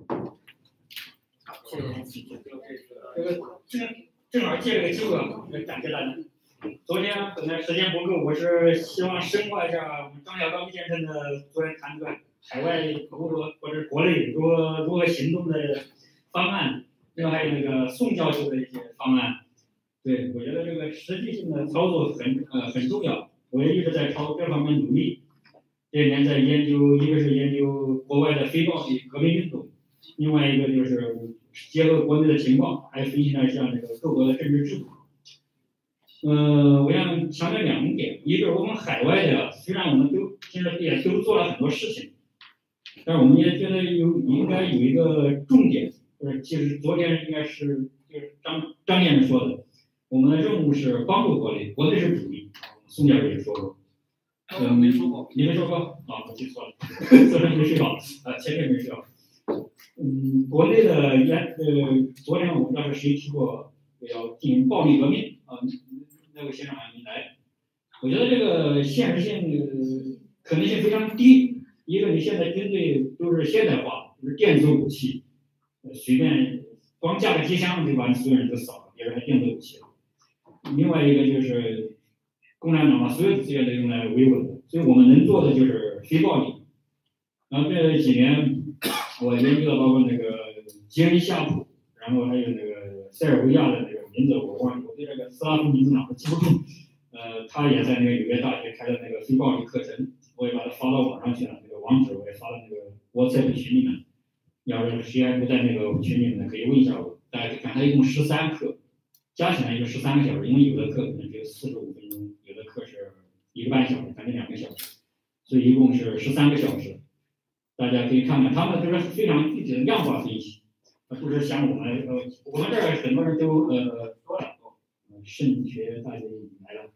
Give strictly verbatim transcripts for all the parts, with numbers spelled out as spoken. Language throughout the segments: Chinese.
谢谢。这个正正好借这个机会啊，感谢大家。昨天本来时间不够，我是希望深化一下我们张小刚先生的昨天谈出来海外如何或者国内如何如何行动的方案，另外还有那个送教授的一些方案。对，我觉得这个实际性的操作很呃很重要，我也一直在朝这方面努力。这一年在研究，一个是研究国外的非暴力革命运动，另外一个就是结合国内的情况，还分析了一下这个各国的政治制度。呃，我想强调两点，一个是我们海外的，虽然我们都现在也都做了很多事情，但是我们也觉得有应该有一个重点，就是其实昨天应该是就是张张先生说的，我们的任务是帮助国内，国内是主力。宋教授也说过， 嗯，没说过， 你没说过啊？我记错了，昨天没睡好，啊，前天没睡好。嗯，国内的研呃，昨天我不知道是谁提过要进行暴力革命啊，那位先生还没来。我觉得这个现实性呃可能性非常低。一个，你现在军队都是现代化，就是电子武器，随便光架个机枪就把所有人都扫了，别人还电子武器了。另外一个就是共产党把所有资源都用来维稳，所以我们能做的就是非暴力。然后这几年我研究了包括那个吉恩夏普，然后还有那个塞尔维亚的那个名字我忘了，我对这个斯拉夫名字哪都记不住。呃，他也在那个纽约大学开的那个非暴力课程，我也把它发到网上去了，那个网址我也发到那个 WhatsApp 群里面。要是谁还不在那个群里面，可以问一下我。大家可以看，它一共十三课，加起来就十三个小时，因为有的课可能只有四十五分钟，有的课是一个半小时，反正两个小时，所以一共是十三个小时。大家可以看看，他们都是非常具体的量化分析，不是像我们呃，我们这儿很多人都呃说了，肾学大姐来了。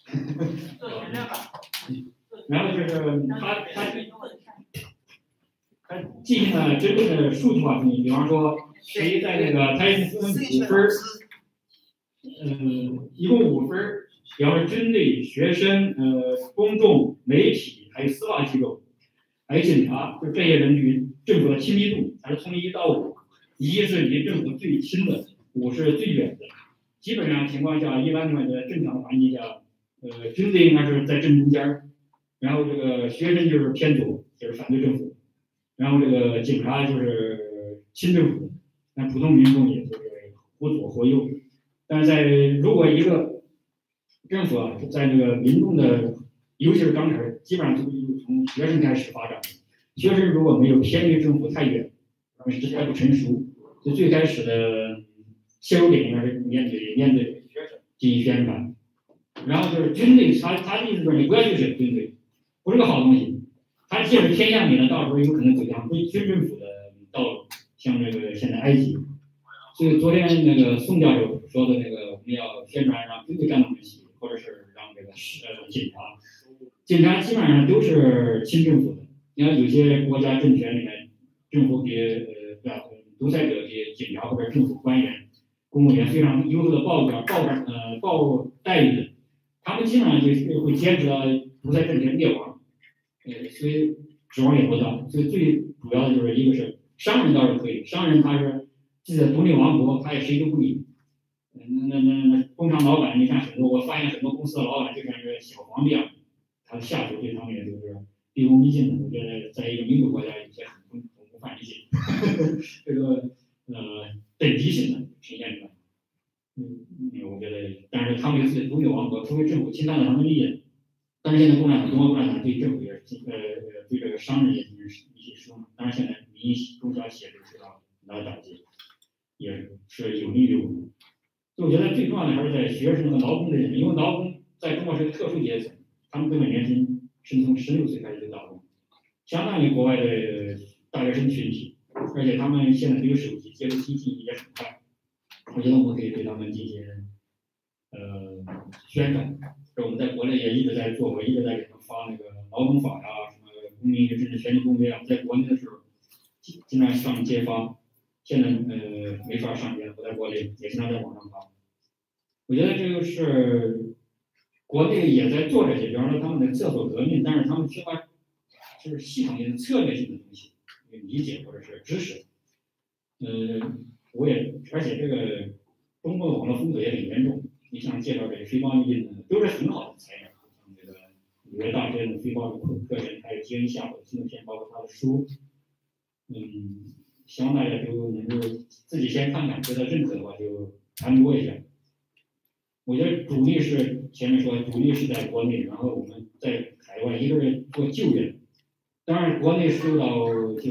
然后就是他他他进行了真正的数据化分析，比方说谁在那个他分五分，嗯，一共五分，比方说针对学生、呃公众、媒体还有司法机构，还有警察，就这些人与政府的亲密度，它是从一到五，一是离政府最亲的，五是最远的。基本上情况下，一般的正常环境下。呃，军队应该是在正中间，然后这个学生就是偏左，就是反对政府，然后这个警察就是亲政府，那普通民众也就是或左或右。但是在如果一个政府啊，在这个民众的，尤其是刚开始，基本上都是从学生开始发展。学生如果没有偏离政府太远，时间不成熟，就最开始的切入点应该是面对面对学生进行宣传。然后就是军队，他他的意思就是你不要去选军队，不是个好东西。他借着偏向你呢，到时候有可能走向非军政府的道路，像这个现在埃及。所以昨天那个宋教授说的那个，我们要宣传让军队干东西，或者是让这个呃警察，警察基本上都是亲政府的。你看有些国家政权里面，政府给呃独裁者给警察或者政府官员、公务员非常优秀的报表、报呃报待遇的。他们基本上就是会坚持到独裁政权灭亡，呃，所以指望也不大。所以最主要的就是一个是商人倒是可以，商人他是自己的独立王国，他也谁都不理。嗯，那那那工厂老板，你看很多，我发现很多公司的老板就像是小皇帝啊，他的下属对他们也都是毕恭毕敬的。我觉得在一个民主国家，有些很不很不反理解，这个呃等级性的呈现出来。嗯，我觉得，但是他们有自己的独立王国，除非政府侵犯了他们利益。但是现在共产党，中国共产党对政府也是呃呃对这个商人也进行一些施用。当然，现在民营中小企业都受到很大的打击，也是有利于我们。所以我觉得最重要的还是在学生和劳工这里面，因为劳工在中国是个特殊阶层，他们根本年轻，是从十六岁开始就打工，相当于国外的大学生群体，而且他们现在都有手机，接触信息也很快。我觉得我们可以对他们进行呃宣传，这我们在国内也一直在做，我一直在给他们发那个劳动法呀、什么公民与政治权利公约啊，在国内的时候经常上街发，现在呃没法上街，我在国内也经常在网上发。我觉得这个是国内也在做这些，比方说他们的厕所革命，但是他们缺乏就是系统性的策略性的东西，理解或者是知识。 呃，我也而且这个中国的网络封锁也很严重。你像介绍这个非暴力的，都是很好的材料，像这个纽约大学的非暴力课课程，还有杰恩夏普的纪录片，包括他的书，嗯，希望大家都能够自己先看看，觉得认可的话就传播一下。我觉得主力是前面说，主力是在国内，然后我们在海外，一个是做救援。当然，国内受到就是，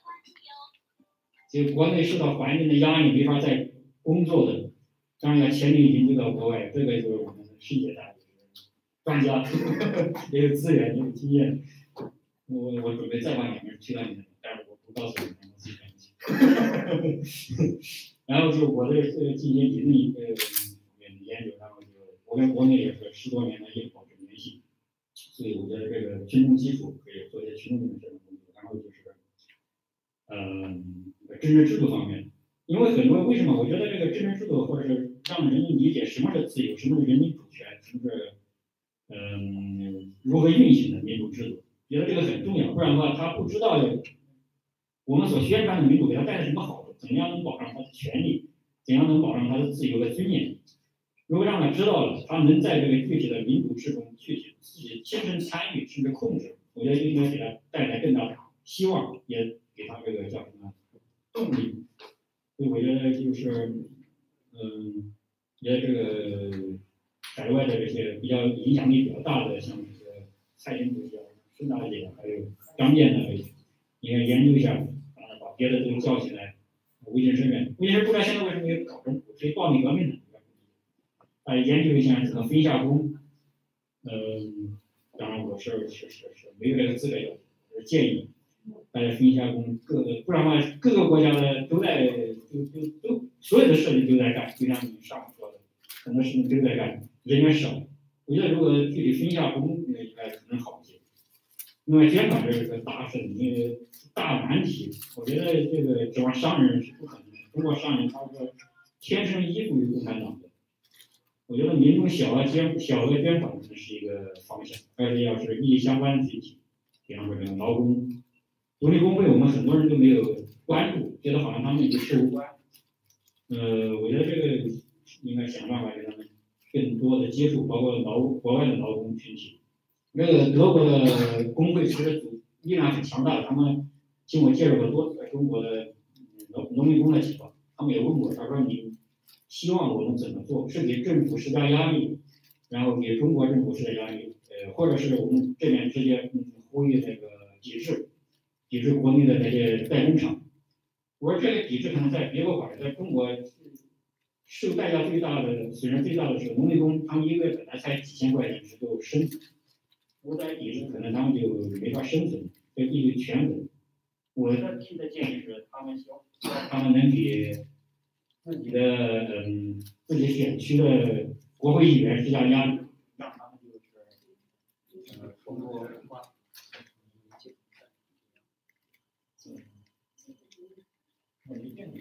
就国内受到环境的压力，没法再工作的，当然要签证移民到国外，这个就是我们世界大专家，也有资源，也有经验。我我准备再往里面去到你那，但是我不告诉你们，我自己赶紧。然后就我这呃进行理论呃研究，然后就我跟国内也是十多年的也保持联系，所以我觉得这个群众基础可以做一些群众建设工作。然后就是，嗯、呃，政治制度方面，因为很多为什么我觉得这个政治制度或者是让人理解什么是自由，什么是人民主权，什么是嗯如何运行的民主制度，觉得这个很重要，不然的话他不知道我们所宣传的民主给他带来什么好处，怎样能保障他的权利，怎样能保障他的自由和尊严。如果让他知道了，他能在这个具体的民主制中具体自己亲身参与甚至控制，我觉得应该给他带来更大的希望，也给他这个叫什么动力。所以我觉得就是，嗯，也这个海外的这些比较影响力比较大的，像这个蔡英文啊、孙大姐，还有张燕呢，应该研究一下，把别的都叫起来，维权声援。维权不知道现在为什么有搞政府，是暴力革命的。呃，研究一下这个分下工，嗯，当然我是是是是没有这个资格要求，我是建议大家分下工，各不然的话各个国家的都在都都都所有的事情都在干，就像你上午说的，很多事情都在干，人员少。我觉得如果具体分下工，那应该可能好一些。另外，监管这是个大事，一个大难题。我觉得这个指望商人是不可能的，中国商人他是天生依附于共产党的。我觉得民众小额捐小额捐款是一个方向，而且要是利益相关的集体，比方说这个劳工、独立工会，我们很多人都没有关注，觉得好像他们与事无关。呃，我觉得这个应该想办法给他们更多的接触，包括劳国外的劳工群体。这个德国的工会其实组力量很强大的，他们经我介绍过多次中国的农农民工的情况，他们也问过，他说你希望我们怎么做？是给政府施加压力，然后给中国政府施加压力，呃，或者是我们这边直接嗯呼吁那个抵制，抵制国内的那些代工厂。我说这个抵制可能在别国法，在中国受代价最大的、损失最大的是农民工，他们一个月本来才几千块钱是够生存，如果再抵制，可能他们就没法生存，这地区全稳。我的提的建议是，他们希望他们能给自己的嗯自己选区的国会议员施加压力，让他们就是呃通过文化。我没见过，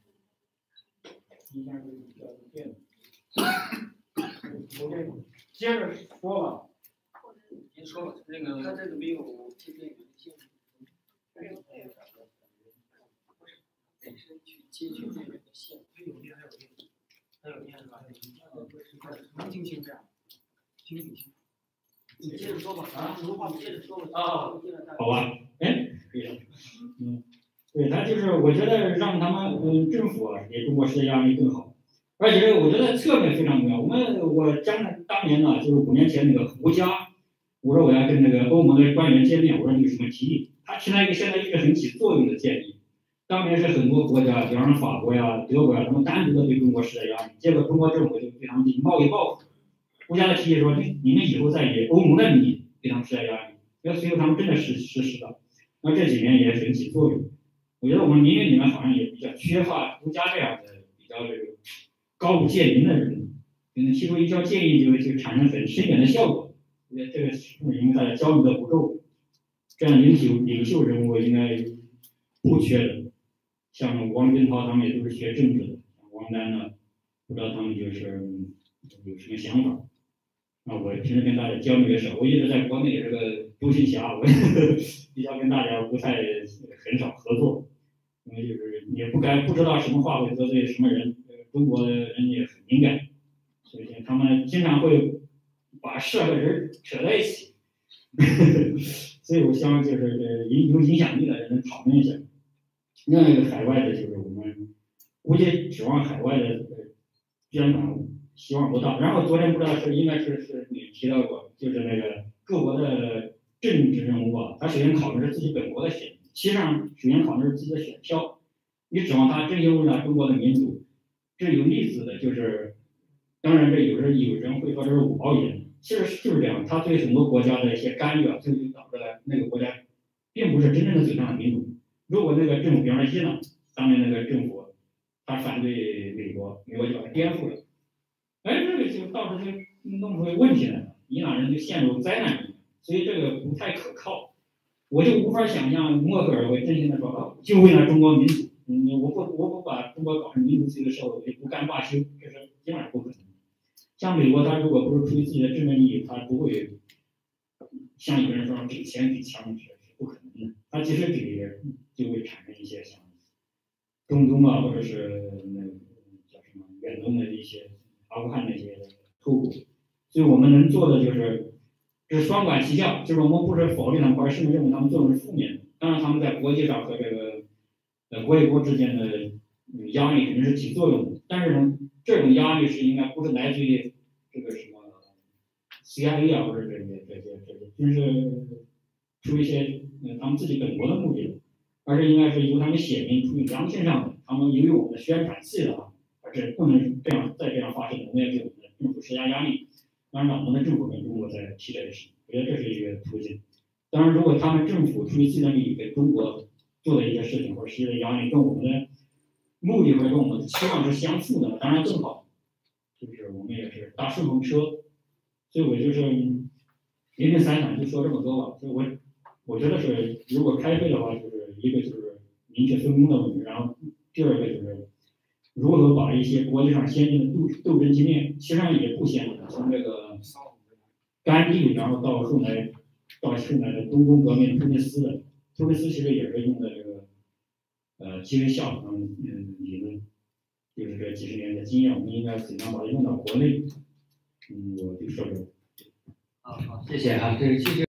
一下就叫电子。我接着说吧。 您说吧，那个他这个没有这边有限制，没有没有啥的，不是本身去接取这个线，有电还有电，还有电是吧？能听清这样？听听清。你接着说吧，啊，有话接着说吧。啊， 好吧，哎，可以了，嗯。对他就是，我觉得让他们嗯政府啊给中国施加压力更好，而且我觉得策略非常重要。我们我将当年呢，就是五年前那个胡佳，我说我要跟那个欧盟的官员见面，我说你有什么提议？他提了一个现在一直很起作用的建议。当年是很多国家，比方说法国呀、德国呀，他们单独的对中国施加压力，结果中国政府就对他们进行贸易报复。胡佳的提议说，你你们以后再以欧盟的名义对他们施加压力，要最后他们真的实实施了。那这几年也很起作用。我觉得我们民运里面好像也比较缺乏胡佳这样的比较这个高屋建瓴的人，嗯，提出一条建议就就产生很深远的效果。我觉得这个是因为大家交流的不够，这样领袖领袖人物应该不缺的。像王军涛他们也都是学政治的，王丹呢，不知道他们就是有什么想法。啊，我平时跟大家交流也少，我一直在国内也是个独行侠，我比较跟大家不太很少合作。因为就是也不该不知道什么话会得罪什么人。呃，中国人也很敏感，所以他们经常会把事和人扯在一起。所以我希望就是呃有影响力的人讨论一下。另外一个海外的就是我们估计指望海外的呃捐款希望不大。然后昨天不知道是应该是是你提到过，就是那个各国的政治人物啊，他首先考虑是自己本国的选民，其实上首先考虑是自己的选票。你指望他真有了中国的民主，这有例子的，就是当然这有人有人会说这是五毛言，其实就是这样。他对很多国家的一些干预啊，最后就导致了那个国家并不是真正的走向了民主。如果那个政府，比方说伊朗当年那个政府，他反对美国，美国就把它颠覆了，哎，这个就到时候就弄出问题来了，伊朗人就陷入灾难里面，所以这个不太可靠。我就无法想象默克尔会真心的说，就为了中国民主，嗯，我不我不把中国搞成民主自由的社会，我就不干罢休，这是基本上不可能。像美国，他如果不是出于自己的政治利益，他不会像有人说给钱给枪，是不可能的。他即使给，就会产生一些像中东啊，或者是那叫什么远东的一些阿富汗那些后果。所以我们能做的就是。这是双管齐下，就是我们不是否定他们，而是甚至认为他们作用是负面的。当然，他们在国际上和这个呃国与国之间的压力肯定是起作用的，但是呢，这种压力是应该不是来自于这个什么 C I A 啊，或者这些这些这些，就是出于一些呃他们自己本国的目的，而是应该是由他们写明出于良心上的，他们由于我们的宣传气的啊，而是不能这样再这样发生的，我们要给我们的政府施加压力。当然，我们的政府跟中国在提这个事，我觉得这是一个途径。当然，如果他们政府出于自己的利益给中国做的一些事情或者施加的压力，跟我们的目的或者跟我们的期望是相符的，当然更好。就是我们也是搭顺风车，所以我就是零零散散就说这么多吧。就我我觉得是，如果开会的话，就是一个就是明确分工的问题，然后第二个就是如何把一些国际上先进的斗斗争经验，其实上也不先进的，从这个甘地，然后到后来到后来的东宫革命，突尼斯的，突尼斯其实也是用的这个呃基于下层嗯理论，就是这几十年的经验，我们应该怎样把它用到国内？嗯，我就说这个。 好好，谢谢啊，这个其实。